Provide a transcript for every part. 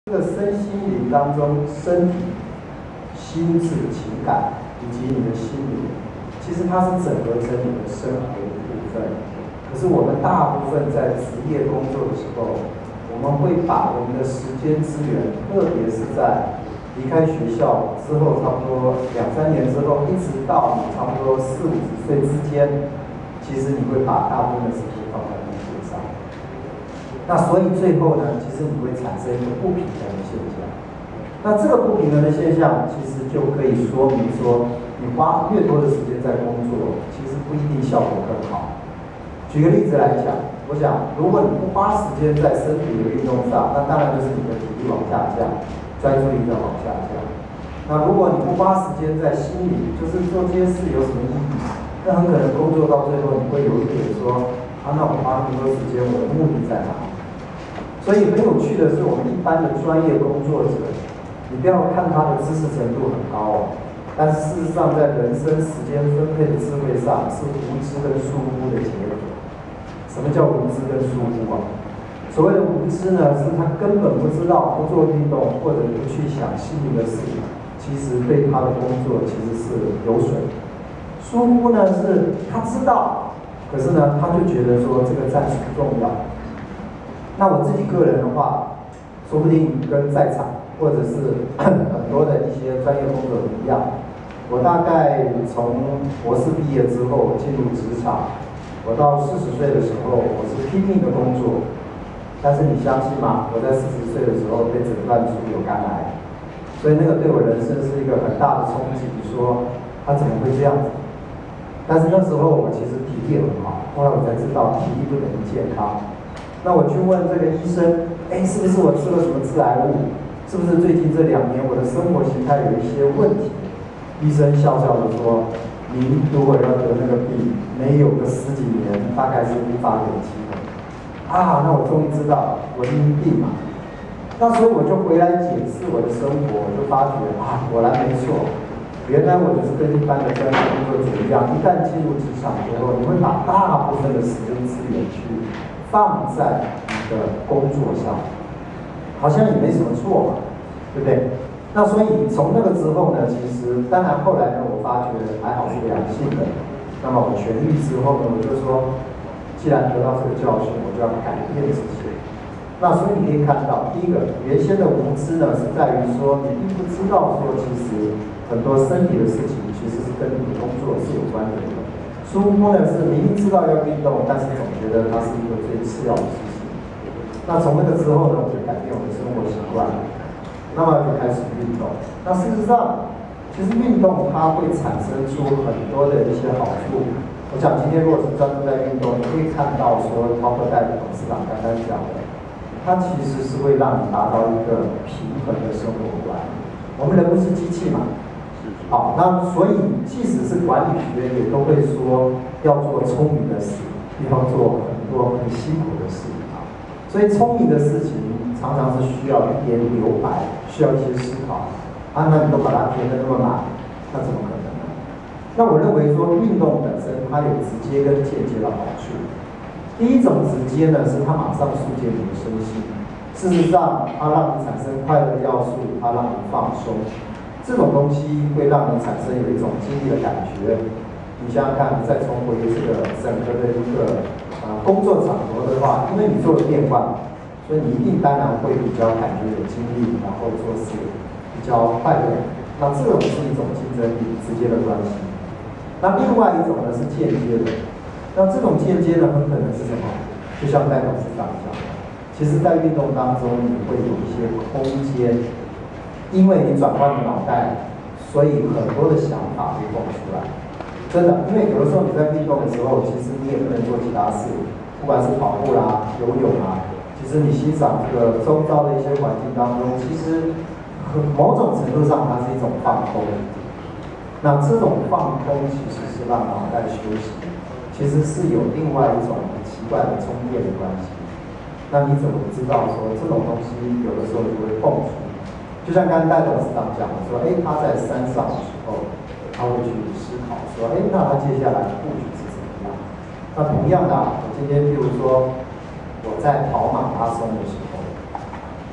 这个身心灵当中，身体、心智、情感以及你的心灵，其实它是整合成你的生活的部分。可是我们大部分在职业工作的时候，我们会把我们的时间资源，特别是在离开学校之后，差不多2-3年之后，一直到你差不多40-50岁之间，其实你会把大部分的时间放在工作上。那所以最后呢，其实你会产生一个不平衡的现象。那这个不平衡的现象，其实就可以说明说，你花越多的时间在工作，其实不一定效果更好。举个例子来讲，我想，如果你不花时间在身体的运动上，那当然就是你的体力往下降，专注力在往下降。那如果你不花时间在心里，就是做这些事有什么意义？那很可能工作到最后，你会有一点说，那我花那么多时间，我的目的在哪里？所以很有趣的是，我们一般的专业工作者，你不要看他的知识程度很高哦，但是事实上在人生时间分配的智慧上，是无知跟疏忽的结合。什么叫无知跟疏忽啊？所谓的无知呢，是他根本不知道不做运动或者不去想心灵的事，其实对他的工作其实是有损。疏忽呢，是他知道，可是呢，他就觉得说这个暂时不重要。那我自己个人的话，说不定跟在场或者是很多的一些专业工作者一样，我大概从博士毕业之后进入职场，我到40岁的时候，我是拼命的工作。但是你相信吗？我在40岁的时候被诊断出有肝癌，所以那个对我人生是一个很大的冲击。说他怎么会这样子？但是那时候我其实体力很好，后来我才知道体力不等于健康。那我去问这个医生，是不是我吃了什么致癌物？是不是最近这2年我的生活形态有一些问题？医生笑笑的说，您如果要得那个病，没有个10几年，大概是无法有机会。那我终于知道我的病嘛。那所以我就回来检视我的生活，我就发觉果然没错，原来我就是跟一般的专业工作者一样，一旦进入职场之后，你会把大部分的时间资源去放在你的工作上，好像也没什么错嘛，对不对？那所以从那个之后呢，其实当然后来呢，我发觉还好是良性的。那么我痊愈之后呢，我就说，既然得到这个教训，我就要改变自己。那所以你可以看到，第一个，原先的无知呢，是在于说你并不知道说，其实很多身体的事情其实是跟你的工作是有关联的。疏忽呢是明明知道要运动，但是总觉得它是一个最次要的事情。那从那个之后呢，我就改变我的生活习惯，那么就开始运动。那事实上，其实运动它会产生出很多的一些好处。我想今天如果是专注在运动，你可以看到说，Top Dive董事长刚刚讲的，它其实是会让你达到一个平衡的生活观。我们人不是机器嘛。好，那所以即使是管理学也都会说要做聪明的事，要做很多很辛苦的事啊。所以聪明的事情常常是需要一点留白，需要一些思考。那你都把它填得那么满，那怎么可能呢？那我认为说运动本身它有直接跟间接的好处。第一种直接呢，是它马上疏解你的身心。事实上，它让你产生快乐的要素，它让你放松。这种东西会让你产生有一种激励的感觉。你想想看，你再重回这个整个的一个工作场合的话，因为你做了变换，所以你一定当然会比较感觉有精力，然后做事比较快乐。那这种是一种竞争力直接的关系。那另外一种呢是间接的。那这种间接呢，很可能是什么？就像戴董事长讲的，其实在运动当中你会有一些空间。因为你转换了脑袋，所以很多的想法会蹦出来。真的，因为有的时候你在运动的时候，其实你也不能做其他事，不管是跑步啦、游泳啦，其实你欣赏这个周遭的一些环境当中，其实某种程度上它是一种放空。那这种放空其实是让脑袋休息，其实是有另外一种很奇怪的充电的关系。那你怎么知道说这种东西有的时候就会蹦出？就像刚才戴董事长讲的说，他在山上的时候，他会去思考说，那他接下来的布局是怎么样？那同样的，我今天比如说我在跑马拉松的时候，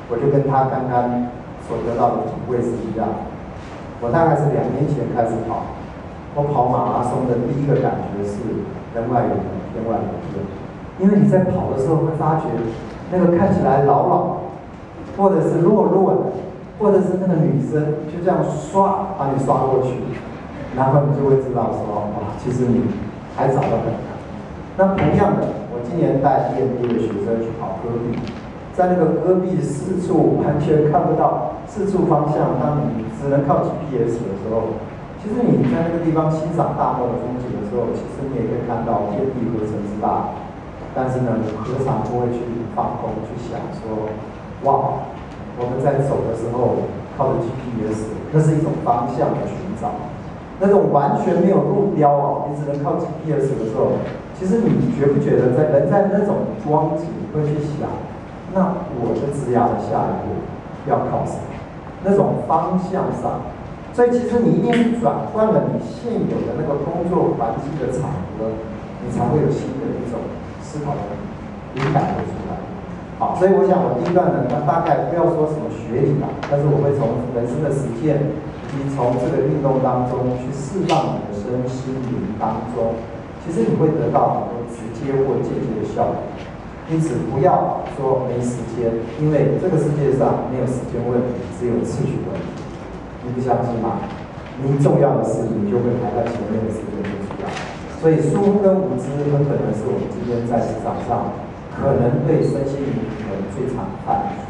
我就跟他刚刚所得到的体会是一样。我大概是2年前开始跑，我跑马拉松的第一个感觉是人外有人，天外有天。因为你在跑的时候会发觉，那个看起来老老，或者是弱弱的，或者是那个女生就这样刷把你刷过去，然后你就会知道说，哇，其实你还早得很。那同样的，我今年带EMBA的学生去跑戈壁，在那个戈壁四处完全看不到四处方向，当你只能靠 GPS 的时候，其实你在那个地方欣赏大漠的风景的时候，其实你也可以看到天地何曾之大。但是呢，你何尝不会去放空，去想说，哇，我们在走的时候靠着 GPS， 那是一种方向的寻找。那种完全没有路标哦，你只能靠 GPS 的时候，其实你觉不觉得人在那种光景会去想，那我的职涯的下一步要靠什么？那种方向上，所以其实你一定是转换了你现有的那个工作环境的场合，你才会有新的一种思考的灵感会出来。好，所以我想我第一段呢，那大概不要说什么学理啦，但是我会从人生的实践，以及从这个运动当中去释放你的身心灵当中，其实你会得到很多直接或间接的效果。因此不要说没时间，因为这个世界上没有时间问题，只有次序问题。你不相信吗？你重要的事你就会排在前面的时间就出来。所以疏忽跟无知很可能是我们今天在市场上可能对身心灵平衡最常犯的。